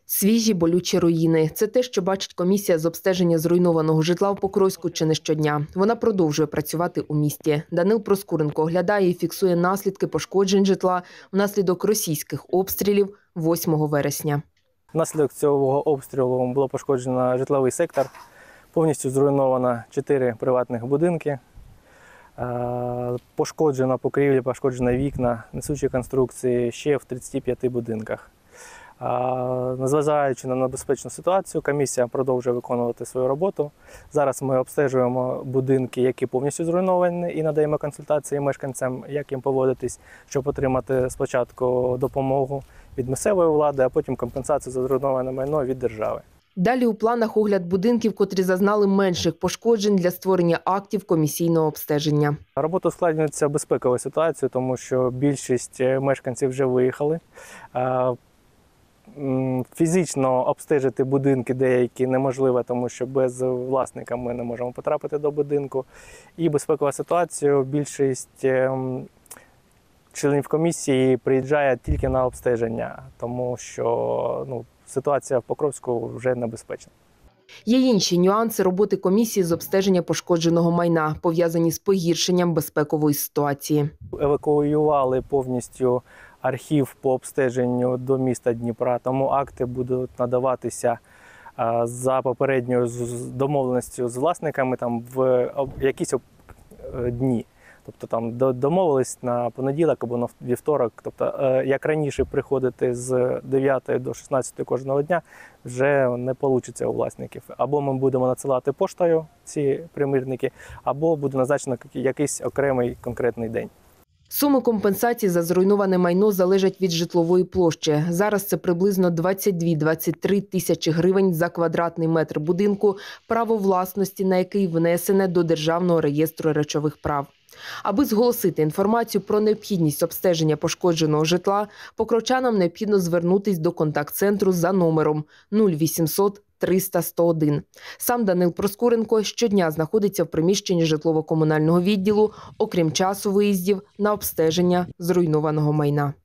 Свіжі болючі руїни – це те, що бачить комісія з обстеження зруйнованого житла в Покровську чи не щодня. Вона продовжує працювати у місті. Данил Проскуренко оглядає і фіксує наслідки пошкоджень житла внаслідок російських обстрілів 8 вересня. Внаслідок цього обстрілу було пошкоджено житловий сектор, повністю зруйновано 4 приватних будинки, пошкоджено покрівлі, пошкоджено вікна, несучі конструкції ще в 35 будинках. Незважаючи на небезпечну ситуацію, комісія продовжує виконувати свою роботу. Зараз ми обстежуємо будинки, які повністю зруйновані, і надаємо консультації мешканцям, як їм поводитись, щоб отримати спочатку допомогу від місцевої влади, а потім компенсацію за зруйноване майно від держави. Далі у планах огляд будинків, котрі зазнали менших пошкоджень для створення актів комісійного обстеження. Робота ускладнюється безпековою ситуацією, тому що більшість мешканців вже виїхали. Фізично обстежити будинки деякі неможливо, тому що без власника ми не можемо потрапити до будинку. І безпекова ситуація, більшість членів комісії приїжджає тільки на обстеження, тому що ситуація в Покровську вже небезпечна. Є інші нюанси роботи комісії з обстеження пошкодженого майна, пов'язані з погіршенням безпекової ситуації. Евакуювали повністю архів по обстеженню до міста Дніпра, тому акти будуть надаватися за попередньою домовленістю з власниками в якісь дні. Тобто там домовились на понеділок або на вівторок. Тобто, як раніше приходити з 9 до 16 кожного дня, вже не вийде у власників. Або ми будемо надсилати поштою ці примірники, або буде назначено якийсь окремий конкретний день. Суми компенсації за зруйноване майно залежать від житлової площі. Зараз це приблизно 22-23 тисячі гривень за квадратний метр будинку, право власності на який внесене до Державного реєстру речових прав. Аби зголосити інформацію про необхідність обстеження пошкодженого житла, покровчанам необхідно звернутися до контакт-центру за номером 0800 300 101. Сам Данил Проскуренко щодня знаходиться в приміщенні житлово-комунального відділу, окрім часу виїздів на обстеження зруйнованого майна.